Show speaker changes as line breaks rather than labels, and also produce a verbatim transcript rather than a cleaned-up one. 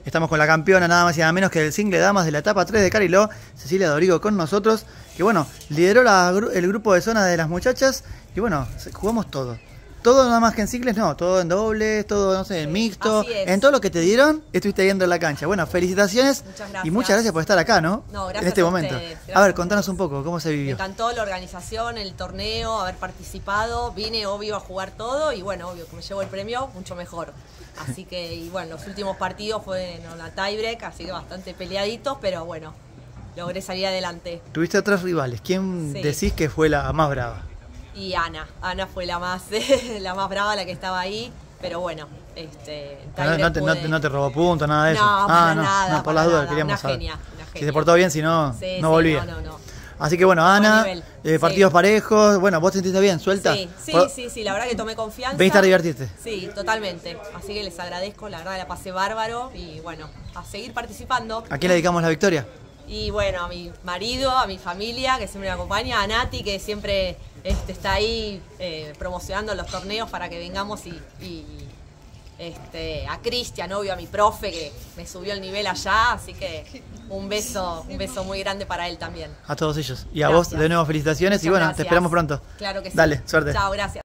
Estamos con la campeona, nada más y nada menos que del single damas de la etapa tres de Cariló, Cecilia Dorigo con nosotros, que bueno, lideró la, el grupo de zona de las muchachas y bueno, jugamos todo. Todo nada más que en singles, no, todo en dobles, todo, no sé, en mixto, en todo lo que te dieron, estuviste viendo en la cancha. Bueno, felicitaciones muchas y muchas gracias por estar acá, ¿no?
No, gracias
en este
a
momento.
Gracias
a ver, contanos un poco, ¿cómo se vivió?
Me encantó la organización, el torneo, haber participado, vine obvio a jugar todo y bueno, obvio que me llevo el premio, mucho mejor. Así que, y bueno, los últimos partidos fue en la tiebreak, así que bastante peleaditos, pero bueno, logré salir adelante.
Tuviste otros rivales, ¿quién
sí.
decís que fue la más brava?
Y Ana, Ana fue la más la más brava, la que estaba ahí, pero bueno, este
no, no, te,
pude...
no, te, no te robó puntos, nada de eso.
No,
ah,
para
no,
nada,
no, por las dudas
nada.
queríamos
Una
saber.
genia, una genia.
Si se portó bien, si no,
sí,
no
sí,
volvía.
No, no, no.
Así que bueno, Ana, eh, partidos
sí.
parejos, bueno, ¿vos te sentiste bien, suelta?
Sí, sí,
por...
sí, sí, la verdad que tomé confianza.
¿Veniste a divertirte?
Sí, totalmente. Así que les agradezco, la verdad la pasé bárbaro y bueno, a seguir participando.
¿A quién le dedicamos la victoria?
Y bueno, a mi marido, a mi familia, que siempre me acompaña, a Nati, que siempre este, está ahí eh, promocionando los torneos para que vengamos y, y este, a Cristian, obvio, a mi profe, que me subió el nivel allá, así que un beso, un beso muy grande para él también.
A todos ellos. Y a
Gracias.
vos, de nuevo, felicitaciones. Muchas y bueno, gracias. Te esperamos pronto.
Claro que sí.
Dale, suerte.
Chao, gracias.